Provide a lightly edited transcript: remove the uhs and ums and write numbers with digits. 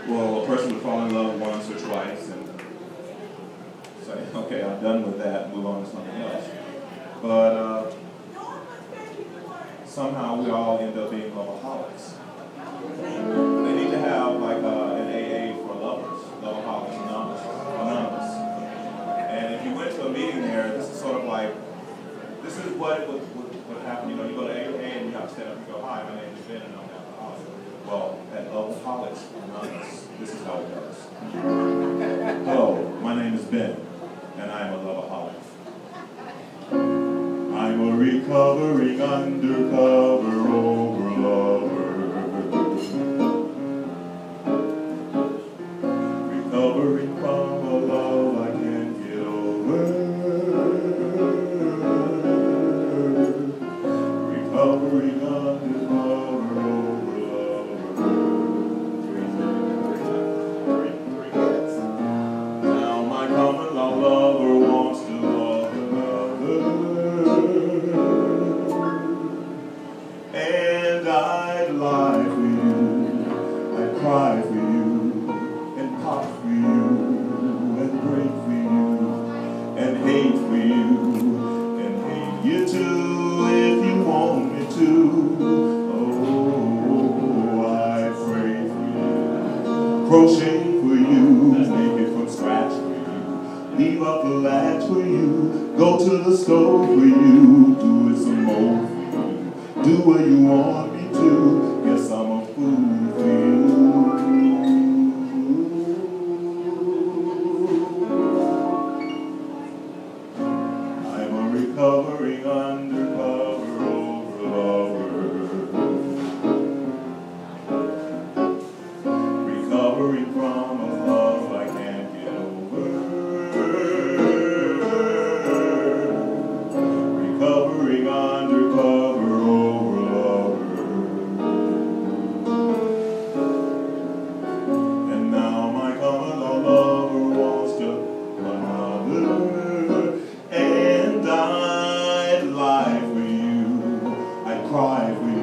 Well, a person would fall in love once or twice and say, okay, I'm done with that, move on to something else. But somehow we all end up being lovaholics. They need to have like an AA for lovers, Lovaholics Anonymous. And if you went to a meeting there, this is sort of like, this is what would happen. You know, you go to AA and you have to stand up and go, hi, my name is Ben and I'm an alcoholic. Well, at Lovaholics Anonymous, this is how it goes. Hello, my name is Ben and I am a lovaholic. I'm a recovering undercover over lover. Recovering from a love I can't get over. Recovering undercover over lover. Now my common law lover wants to love another. And I'd lie for you, I'd cry for you, and pop for you, and break for you, and hate for you, and hate you too if you want me to. Oh, I pray for you, crochet for you, make it from scratch for you, leave up the latch for you, go to the stove for you, do it some more for you. Do what you want me to. Yes, I'm a fool for you. I'm a recovering undercover over lover. Recovering from a love I can't get over. Recovering undercover over lover. And now my common law lover wants to another. And I'd lie for you, I'd cry for you,